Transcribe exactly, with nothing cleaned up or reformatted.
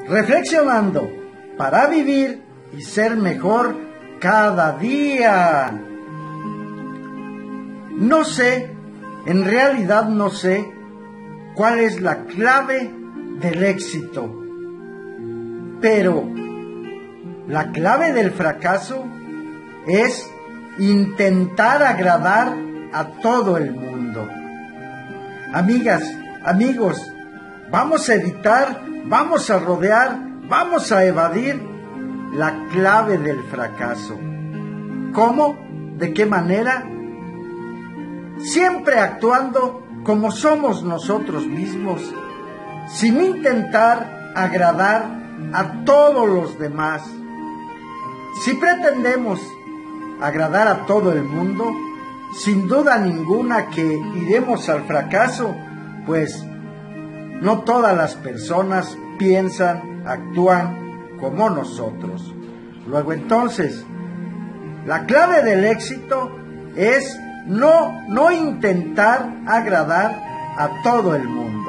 reflexionando para vivir y ser mejor cada día. No sé, en realidad no sé cuál es la clave del éxito, pero la clave del fracaso es intentar agradar a todo el mundo. Amigas, amigos, vamos a evitar, vamos a rodear, vamos a evadir la clave del fracaso. ¿Cómo? ¿De qué manera? Siempre actuando como somos nosotros mismos, sin intentar agradar a todos los demás. Si pretendemos agradar a todo el mundo, sin duda ninguna que iremos al fracaso, pues no todas las personas piensan, actúan como nosotros. Luego entonces, la clave del éxito es no, no intentar agradar a todo el mundo.